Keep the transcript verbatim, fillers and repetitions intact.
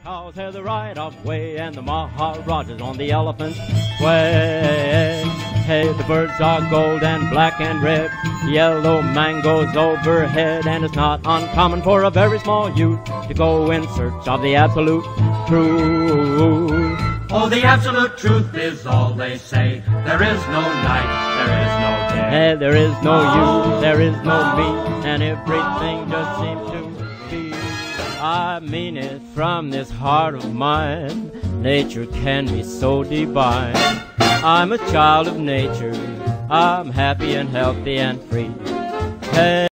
cows have the right of way, and the Maharajas on the elephant's way. Hey, the birds are gold and black and red, yellow mangoes overhead, and it's not uncommon for a very small youth to go in search of the absolute truth. Oh, the absolute truth is all they say. There is no night, there is no day. Hey, there is no you, there is no me, and everything just seems to be. I mean it from this heart of mine. Nature can be so divine. I'm a child of nature. I'm happy and healthy and free. Hey.